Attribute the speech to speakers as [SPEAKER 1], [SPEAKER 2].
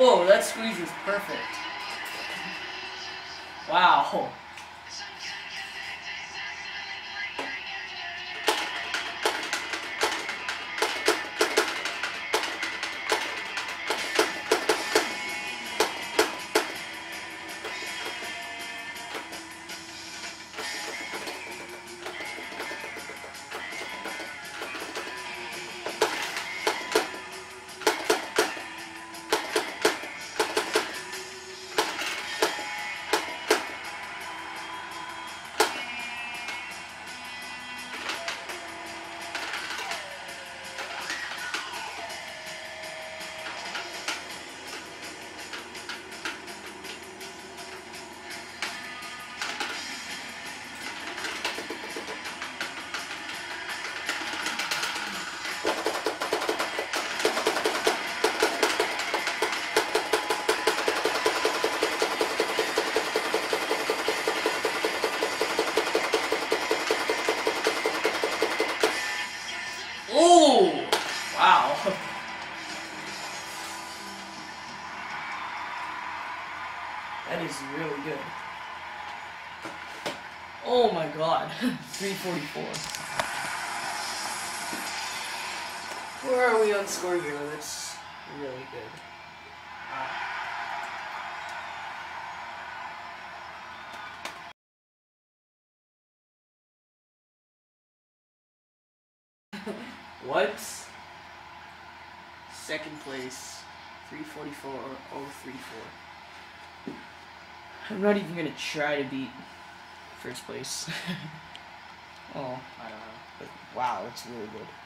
[SPEAKER 1] Whoa, that squeeze is perfect. Wow. Oh, wow. That is really good. Oh my god. 344. Where are we on Score Hero? That's really good. What? Second place, 344.034. I'm not even gonna try to beat first place. Oh, I don't know. But wow, that's really good.